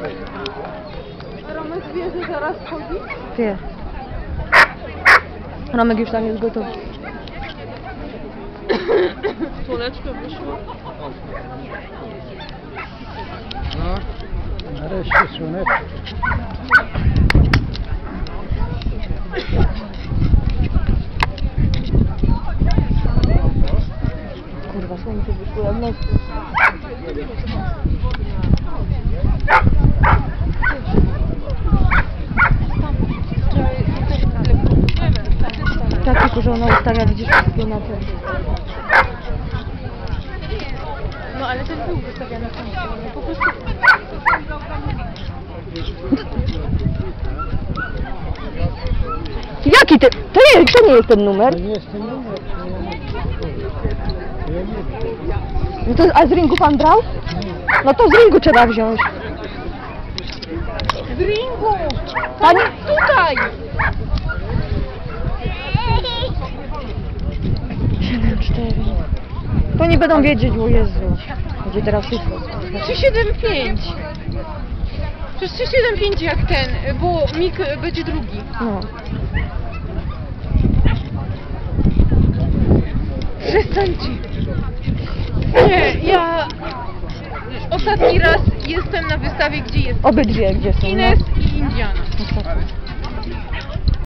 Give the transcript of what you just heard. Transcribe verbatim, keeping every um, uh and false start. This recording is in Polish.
Romek wie, że zaraz chodzi? Wie. Romek już tam jest gotowy. Słoneczko wyszło. No, nareszcie słoneczko. Kurwa, słońce wyszło jak noc. Tak, tylko że ona ustawia, widzisz, wszystkie na ten. No ale ten był wystawiany na tam. Po prostu... Jaki ty? To nie, to nie jest ten numer. To nie jest ten numer, to ja nie to ja nie wiem. No to, a z ringu pan brał? No to z ringu trzeba wziąć. Z ringu! Pani... Tutaj! siedem cztery. To nie będą wiedzieć, o Jezu. Będzie teraz wszystko. trzy siedem pięć. Przez trzy siedem pięć jak ten, bo Mik będzie drugi. No. Przestańcie. Nie, ja ostatni raz jestem na wystawie, gdzie jest Obydwie gdzie są, no. Ines i Indiana. Ostatnio.